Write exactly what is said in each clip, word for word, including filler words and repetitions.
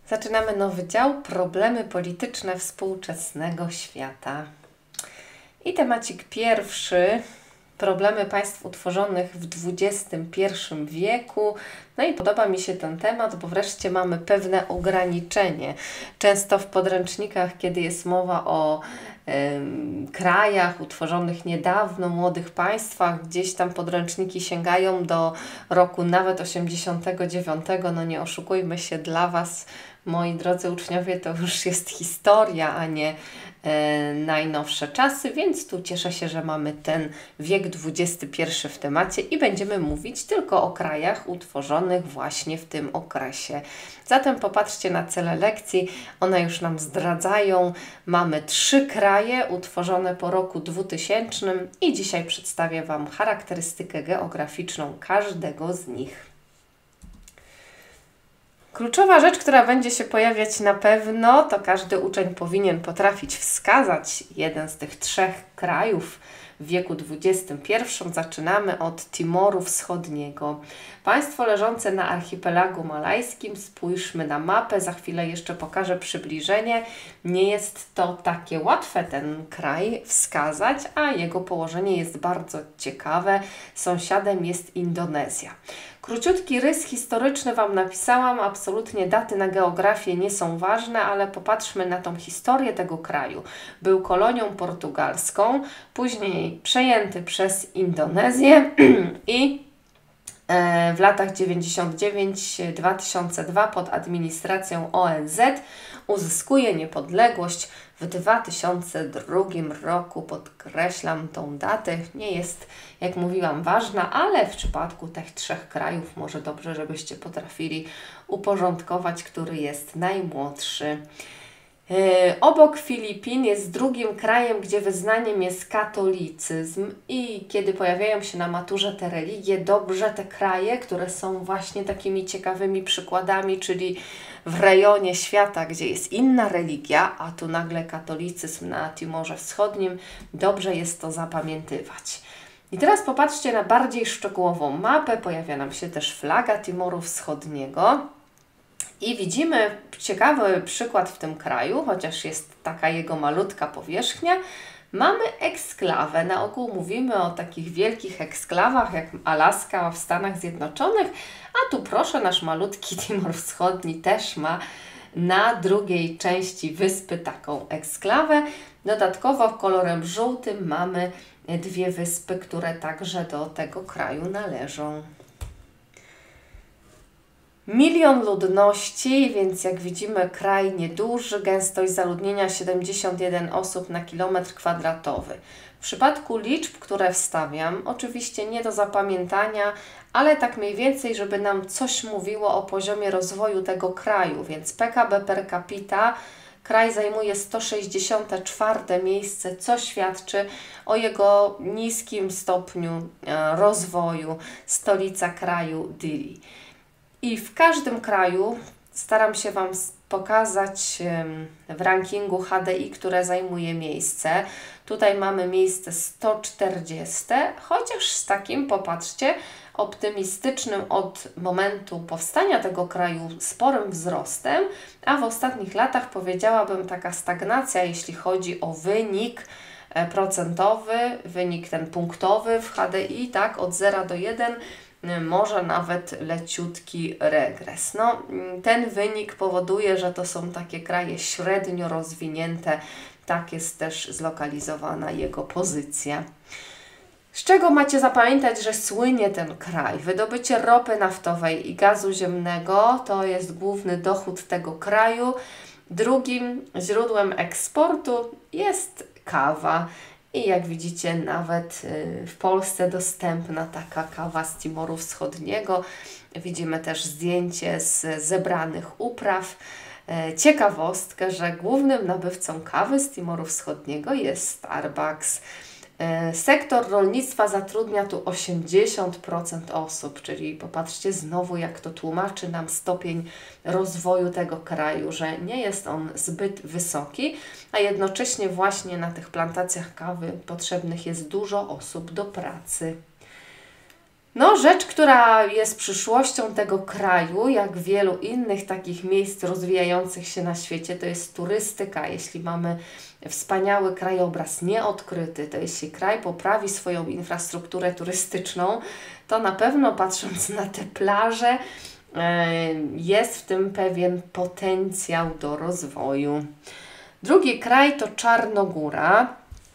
Zaczynamy nowy dział Problemy polityczne współczesnego świata. I temacik pierwszy. Problemy państw utworzonych w dwudziestym pierwszym wieku. No i podoba mi się ten temat, bo wreszcie mamy pewne ograniczenie. Często w podręcznikach, kiedy jest mowa o ym, krajach utworzonych niedawno, młodych państwach, gdzieś tam podręczniki sięgają do roku nawet osiemdziesiątego dziewiątego. No nie oszukujmy się, dla Was, moi drodzy uczniowie, to już jest historia, a nie e, najnowsze czasy, więc tu cieszę się, że mamy ten wiek dwudziesty pierwszy w temacie i będziemy mówić tylko o krajach utworzonych właśnie w tym okresie. Zatem popatrzcie na cele lekcji, one już nam zdradzają. Mamy trzy kraje utworzone po roku dwutysięcznym i dzisiaj przedstawię Wam charakterystykę geograficzną każdego z nich. Kluczowa rzecz, która będzie się pojawiać na pewno, to każdy uczeń powinien potrafić wskazać jeden z tych trzech krajów w wieku dwudziestym pierwszym. Zaczynamy od Timoru Wschodniego. Państwo leżące na archipelagu malajskim. Spójrzmy na mapę, za chwilę jeszcze pokażę przybliżenie. Nie jest to takie łatwe ten kraj wskazać, a jego położenie jest bardzo ciekawe. Sąsiadem jest Indonezja. Króciutki rys historyczny Wam napisałam, absolutnie daty na geografię nie są ważne, ale popatrzmy na tą historię tego kraju. Był kolonią portugalską, później przejęty przez Indonezję i w latach dziewięćdziesiąt dziewięć do dwa tysiące drugiego pod administracją O N Z uzyskuje niepodległość w dwa tysiące drugim roku. Podkreślam tą datę. Nie jest, jak mówiłam, ważna, ale w przypadku tych trzech krajów może dobrze, żebyście potrafili uporządkować, który jest najmłodszy. Yy, obok Filipin jest drugim krajem, gdzie wyznaniem jest katolicyzm i kiedy pojawiają się na maturze te religie, dobrze te kraje, które są właśnie takimi ciekawymi przykładami, czyli w rejonie świata, gdzie jest inna religia, a tu nagle katolicyzm na Timorze Wschodnim, dobrze jest to zapamiętywać. I teraz popatrzcie na bardziej szczegółową mapę, pojawia nam się też flaga Timoru Wschodniego. I widzimy ciekawy przykład w tym kraju, chociaż jest taka jego malutka powierzchnia. Mamy eksklawę. Na ogół mówimy o takich wielkich eksklawach jak Alaska w Stanach Zjednoczonych, a tu proszę, nasz malutki Timor Wschodni też ma na drugiej części wyspy taką eksklawę. Dodatkowo kolorem żółtym mamy dwie wyspy, które także do tego kraju należą. Milion ludności, więc jak widzimy kraj nieduży, gęstość zaludnienia siedemdziesiąt jeden osób na kilometr kwadratowy. W przypadku liczb, które wstawiam, oczywiście nie do zapamiętania, ale tak mniej więcej, żeby nam coś mówiło o poziomie rozwoju tego kraju, więc P K B per capita kraj zajmuje sto sześćdziesiąte czwarte miejsce, co świadczy o jego niskim stopniu rozwoju. Stolica kraju Dili. I w każdym kraju staram się Wam pokazać w rankingu H D I, które zajmuje miejsce. Tutaj mamy miejsce sto czterdzieste, chociaż z takim, popatrzcie, optymistycznym od momentu powstania tego kraju sporym wzrostem, a w ostatnich latach powiedziałabym taka stagnacja, jeśli chodzi o wynik procentowy, wynik ten punktowy w H D I, tak, od zera do jeden. Może nawet leciutki regres. No, ten wynik powoduje, że to są takie kraje średnio rozwinięte. Tak jest też zlokalizowana jego pozycja. Z czego macie zapamiętać, że słynie ten kraj? Wydobycie ropy naftowej i gazu ziemnego to jest główny dochód tego kraju. Drugim źródłem eksportu jest kawa. I jak widzicie, nawet w Polsce dostępna taka kawa z Timoru Wschodniego. Widzimy też zdjęcie z zebranych upraw. Ciekawostka, że głównym nabywcą kawy z Timoru Wschodniego jest Starbucks. Sektor rolnictwa zatrudnia tu osiemdziesiąt procent osób, czyli popatrzcie znowu, jak to tłumaczy nam stopień rozwoju tego kraju, że nie jest on zbyt wysoki, a jednocześnie właśnie na tych plantacjach kawy potrzebnych jest dużo osób do pracy. No, rzecz, która jest przyszłością tego kraju, jak wielu innych takich miejsc rozwijających się na świecie, to jest turystyka. Jeśli mamy wspaniały krajobraz nieodkryty, to jeśli kraj poprawi swoją infrastrukturę turystyczną, to na pewno patrząc na te plaże, jest w tym pewien potencjał do rozwoju. Drugi kraj to Czarnogóra.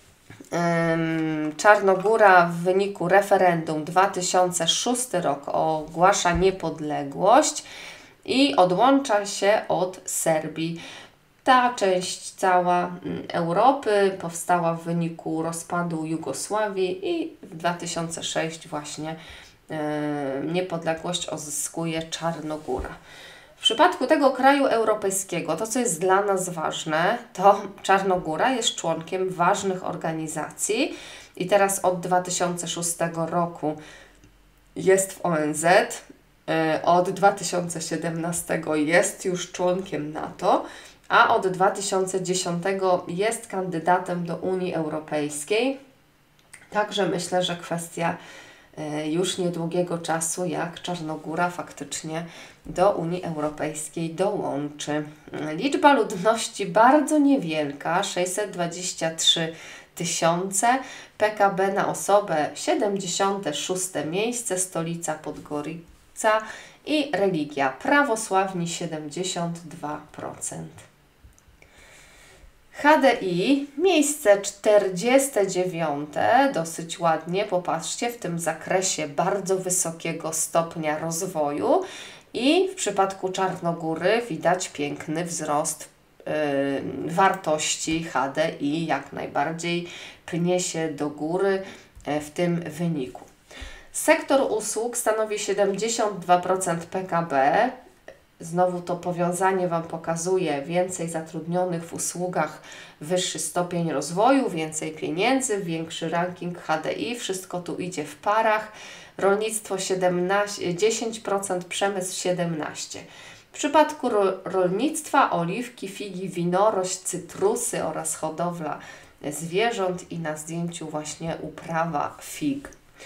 Czarnogóra w wyniku referendum dwa tysiące szósty rok ogłasza niepodległość i odłącza się od Serbii. Ta część cała Europy powstała w wyniku rozpadu Jugosławii i w dwa tysiące szóstym właśnie niepodległość uzyskuje Czarnogóra. W przypadku tego kraju europejskiego, to co jest dla nas ważne, to Czarnogóra jest członkiem ważnych organizacji i teraz od dwa tysiące szóstego roku jest w O N Z, od dwa tysiące siedemnastego jest już członkiem NATO, a od dwa tysiące dziesiątego jest kandydatem do Unii Europejskiej. Także myślę, że kwestia już niedługiego czasu, jak Czarnogóra faktycznie do Unii Europejskiej dołączy. Liczba ludności bardzo niewielka, sześćset dwadzieścia trzy tysiące, P K B na osobę siedemdziesiąte szóste miejsce, stolica Podgorica i religia prawosławni siedemdziesiąt dwa procent. H D I, miejsce czterdzieste dziewiąte, dosyć ładnie, popatrzcie, w tym zakresie bardzo wysokiego stopnia rozwoju i w przypadku Czarnogóry widać piękny wzrost yy, wartości H D I, jak najbardziej pnie się do góry yy, w tym wyniku. Sektor usług stanowi siedemdziesiąt dwa procent P K B. Znowu to powiązanie Wam pokazuje więcej zatrudnionych w usługach, wyższy stopień rozwoju, więcej pieniędzy, większy ranking H D I, wszystko tu idzie w parach. Rolnictwo siedemnaście, dziesięć procent, przemysł siedemnaście procent. W przypadku ro rolnictwa oliwki, figi, winorość, cytrusy oraz hodowla zwierząt i na zdjęciu właśnie uprawa fig.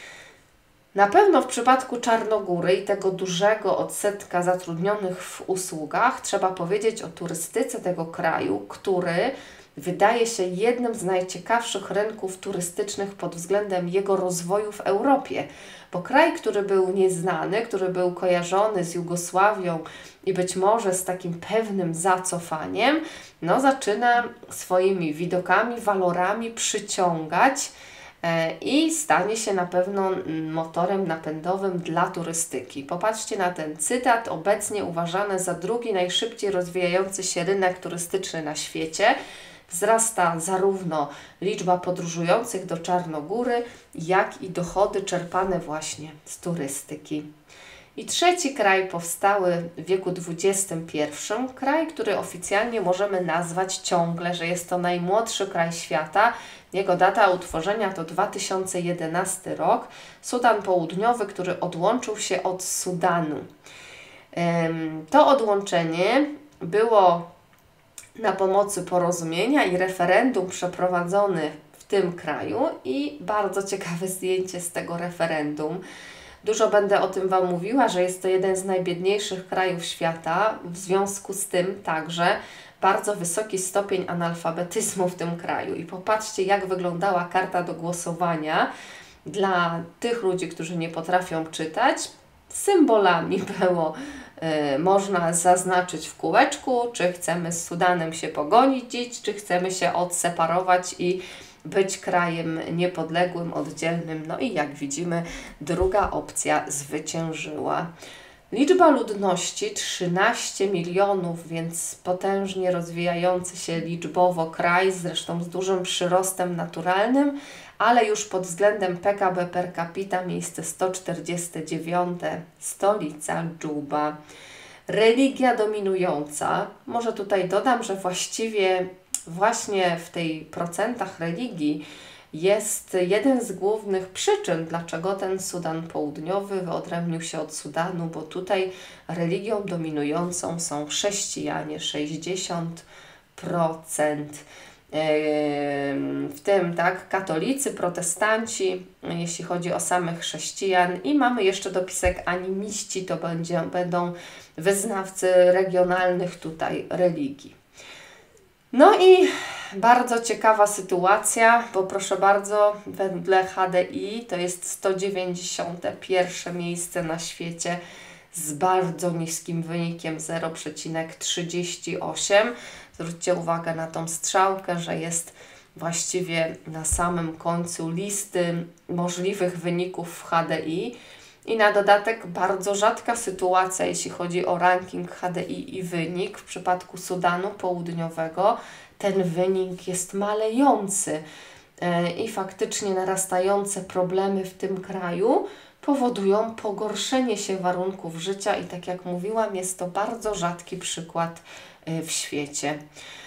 Na pewno w przypadku Czarnogóry i tego dużego odsetka zatrudnionych w usługach trzeba powiedzieć o turystyce tego kraju, który wydaje się jednym z najciekawszych rynków turystycznych pod względem jego rozwoju w Europie. Bo kraj, który był nieznany, który był kojarzony z Jugosławią i być może z takim pewnym zacofaniem, no zaczyna swoimi widokami, walorami przyciągać i stanie się na pewno motorem napędowym dla turystyki. Popatrzcie na ten cytat, obecnie uważany za drugi najszybciej rozwijający się rynek turystyczny na świecie. Wzrasta zarówno liczba podróżujących do Czarnogóry, jak i dochody czerpane właśnie z turystyki. I trzeci kraj powstały w wieku dwudziestym pierwszym, kraj, który oficjalnie możemy nazwać ciągle, że jest to najmłodszy kraj świata. Jego data utworzenia to dwa tysiące jedenasty rok. Sudan Południowy, który odłączył się od Sudanu. To odłączenie było na pomocy porozumienia i referendum przeprowadzony w tym kraju i bardzo ciekawe zdjęcie z tego referendum. Dużo będę o tym Wam mówiła, że jest to jeden z najbiedniejszych krajów świata, w związku z tym także bardzo wysoki stopień analfabetyzmu w tym kraju. I popatrzcie, jak wyglądała karta do głosowania dla tych ludzi, którzy nie potrafią czytać. Symbolami było, y, można zaznaczyć w kółeczku, czy chcemy z Sudanem się pogodzić, czy chcemy się odseparować i być krajem niepodległym, oddzielnym. No i jak widzimy, druga opcja zwyciężyła. Liczba ludności trzynaście milionów, więc potężnie rozwijający się liczbowo kraj, zresztą z dużym przyrostem naturalnym, ale już pod względem P K B per capita miejsce sto czterdzieste dziewiąte, stolica Dżuba. Religia dominująca, może tutaj dodam, że właściwie właśnie w tej procentach religii jest jeden z głównych przyczyn, dlaczego ten Sudan Południowy wyodrębnił się od Sudanu, bo tutaj religią dominującą są chrześcijanie, sześćdziesiąt procent. w tym tak, katolicy, protestanci, jeśli chodzi o samych chrześcijan, i mamy jeszcze dopisek animiści, to będzie, będą wyznawcy regionalnych tutaj religii. No i bardzo ciekawa sytuacja, bo proszę bardzo, wedle H D I to jest sto dziewięćdziesiąte pierwsze miejsce na świecie z bardzo niskim wynikiem zero przecinek trzydzieści osiem. Zwróćcie uwagę na tą strzałkę, że jest właściwie na samym końcu listy możliwych wyników w H D I. I na dodatek bardzo rzadka sytuacja, jeśli chodzi o ranking H D I i wynik. W przypadku Sudanu Południowego ten wynik jest malejący i faktycznie narastające problemy w tym kraju powodują pogorszenie się warunków życia i tak jak mówiłam, jest to bardzo rzadki przykład w świecie.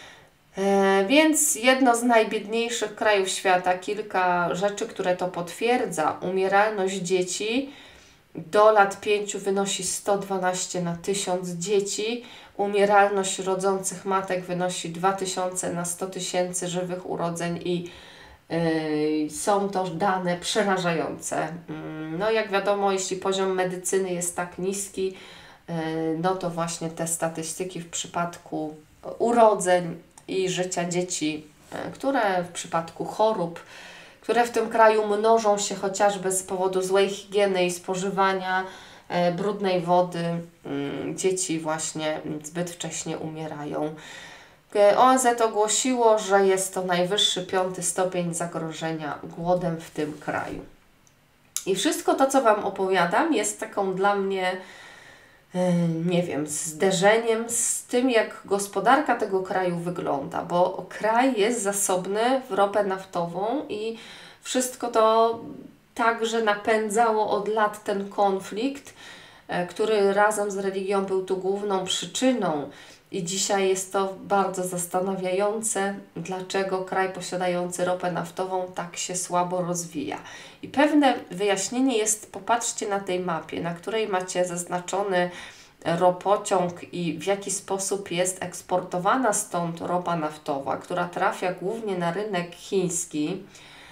Więc jedno z najbiedniejszych krajów świata, kilka rzeczy, które to potwierdza. Umieralność dzieci do lat pięciu wynosi sto dwanaście na tysiąc dzieci. Umieralność rodzących matek wynosi dwa tysiące na sto tysięcy żywych urodzeń i yy, są to dane przerażające. Yy, no jak wiadomo, jeśli poziom medycyny jest tak niski, yy, no to właśnie te statystyki w przypadku urodzeń i życia dzieci, yy, które w przypadku chorób, które w tym kraju mnożą się chociażby z powodu złej higieny i spożywania e, brudnej wody, mm, dzieci właśnie zbyt wcześnie umierają. O N Z ogłosiło, że jest to najwyższy piąty stopień zagrożenia głodem w tym kraju. I wszystko to, co Wam opowiadam, jest taką dla mnie, e, nie wiem, zderzeniem z tym, jak gospodarka tego kraju wygląda, bo kraj jest zasobny w ropę naftową i wszystko to także napędzało od lat ten konflikt, który razem z religią był tu główną przyczyną. I dzisiaj jest to bardzo zastanawiające, dlaczego kraj posiadający ropę naftową tak się słabo rozwija. I pewne wyjaśnienie jest, popatrzcie na tej mapie, na której macie zaznaczony ropociąg i w jaki sposób jest eksportowana stąd ropa naftowa, która trafia głównie na rynek chiński.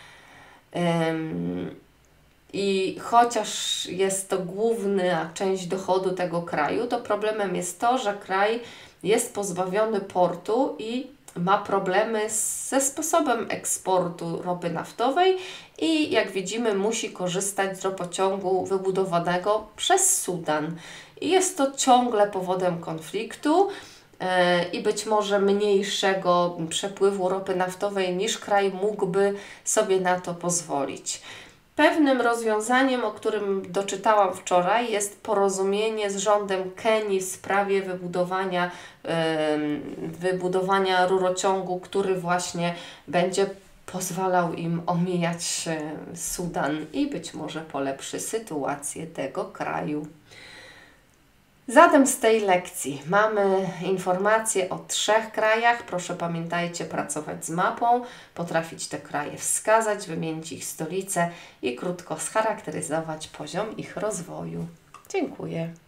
I chociaż jest to główna część dochodu tego kraju, to problemem jest to, że kraj jest pozbawiony portu i ma problemy ze sposobem eksportu ropy naftowej i jak widzimy musi korzystać z ropociągu wybudowanego przez Sudan. I jest to ciągle powodem konfliktu i być może mniejszego przepływu ropy naftowej niż kraj mógłby sobie na to pozwolić. Pewnym rozwiązaniem, o którym doczytałam wczoraj, jest porozumienie z rządem Kenii w sprawie wybudowania, yy, wybudowania rurociągu, który właśnie będzie pozwalał im omijać Sudan i być może polepszy sytuację tego kraju. Zatem z tej lekcji mamy informacje o trzech krajach. Proszę pamiętajcie, pracować z mapą, potrafić te kraje wskazać, wymienić ich stolice i krótko scharakteryzować poziom ich rozwoju. Dziękuję.